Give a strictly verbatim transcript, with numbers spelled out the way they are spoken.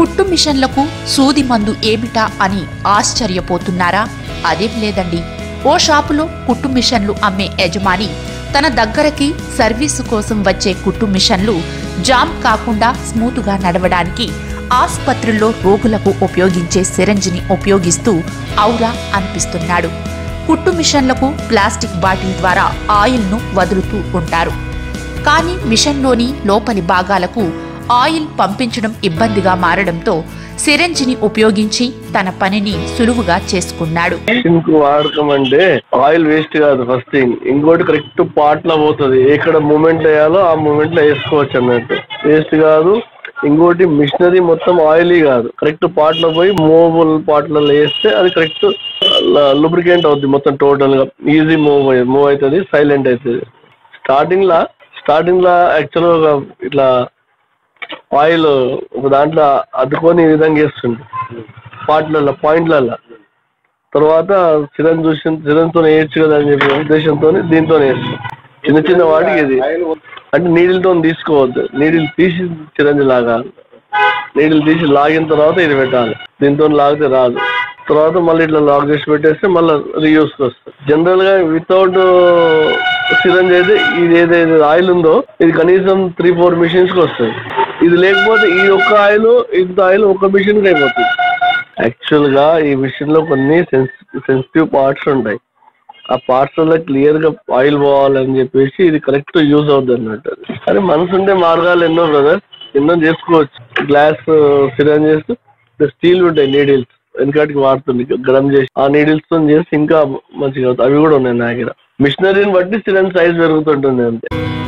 కుట్టు మిషన్లకు సూది మందు ఏమిటా అని ఆశ్చర్యపోతున్నారా? అదేం లేదండి. ఓ షాపులో కుట్టు మిషన్లు అమ్మే యజమాని తన దగ్గరకి సర్వీసు కోసం వచ్చే కుట్టు మిషన్లు జామ్ కాకుండా స్మూత్గా నడవడానికి ఆసుపత్రుల్లో రోగులకు ఉపయోగించే సిరంజిని ఉపయోగిస్తూ ఔరా అనిపిస్తున్నాడు. కుట్టు మిషన్లకు ప్లాస్టిక్ బాటిల్ ద్వారా ఆయిల్ను వదులుతూ ఉంటారు. కానీ మిషన్లోని లోపలి భాగాలకు ఆయిల్ పంపించడం ఇబ్బందిగా మారడంతో సిరంజిని ఉపయోగించి తన పనిని సులువుగా చేసుకున్నాడు. వాడకం అంటే ఆయిల్ వేస్ట్ కాదు ఫస్ట్ థింగ్. ఇంకోటి కరెక్ట్ పార్ట్ లో పోతుంది. ఎక్కడ మూమెంట్ వేయాలో ఆ మూమెంట్ లో వేసుకోవచ్చు అన్నట్టు. వేస్ట్ కాదు. ఇంకోటి మిషనరీ మొత్తం ఆయిలీ కాదు. కరెక్ట్ పార్ట్ లో పోయి మూవబుల్ పార్ట్లలో వేస్తే అది కరెక్ట్ లూబ్రికెంట్ అవుతుంది. మొత్తం టోటల్ గా ఈజీ మూవ్ మూవ్ అవుతుంది, సైలెంట్ అవుతుంది. స్టార్టింగ్ లా స్టార్టింగ్ లా యాక్చువల్ గా ఇట్లా ఆయిల్ ఒక దాంట్లో అద్దుకొని ఈ విధంగా వేస్తుంది పార్ట్లలో పాయింట్లలో. తర్వాత సిరంజ్ చూసి సిరంజ్తో వేయచ్చు కదా అని చెప్పి ఉద్దేశంతో దీంతో వేస్తాం. చిన్న చిన్న వాటికి ఇది అంటే నీడిల్తో తీసుకోవద్దు. నీడిల్ తీసి సిరంజ్ లాగాలి. నీడిల్ తీసి లాగిన తర్వాత ఇది పెట్టాలి. దీంతో లాగితే రాదు. తర్వాత మళ్ళీ ఇట్లా లాక్ చేసి పెట్టేస్తే మళ్ళీ రీయూస్కి వస్తుంది. జనరల్ గా వితౌట్ సిరంజ్ అయితే ఇది ఏదైతే ఆయిల్ ఉందో ఇది కనీసం త్రీ ఫోర్ మిషన్స్ కి వస్తుంది. ఇది లేకపోతే ఈ ఒక్క ఆయిల్ ఇంత ఆయిల్ ఒక మిషన్ కి అయిపోతుంది. యాక్చువల్ గా ఈ మిషన్ లో కొన్ని సెన్సిటివ్ పార్ట్స్ ఉంటాయి. ఆ పార్ట్స్ వల్ల క్లియర్ గా ఆయిల్ పోవాలని చెప్పేసి ఇది కరెక్ట్ యూజ్ అవుతుంది అన్నట్టు. కానీ మనసు ఉండే మార్గాలు ఎన్నో బ్రదర్, ఎన్నో చేసుకోవచ్చు. గ్లాస్ సిరంజ్ చేస్తూ స్టీల్ ఉంటాయి నీడిల్స్ వెనకాటికి వాడుతుంది గరం చేసి ఆ నీడిల్స్ తో చేసి ఇంకా మంచిగా అవుతుంది. అవి కూడా ఉన్నాయి నా దగ్గర. మిషనరీని బట్టి సిరంజ్ సైజ్ పెరుగుతుంటుంది అంతే.